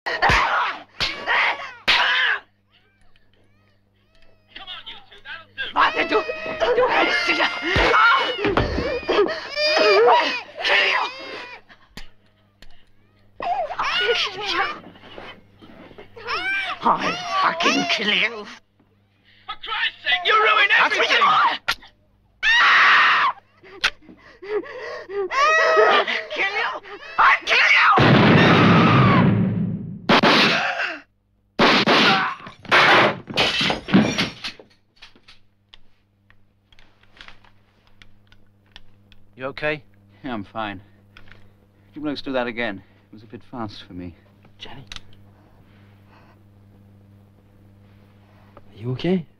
Warte, du hältst dich! Kill you! I'll fucking kill you! For Christ's sake, you ruined everything! Kill you! I'll kill you! You okay? Yeah, I'm fine. You let's do that again. It was a bit fast for me. Jenny? Are you okay?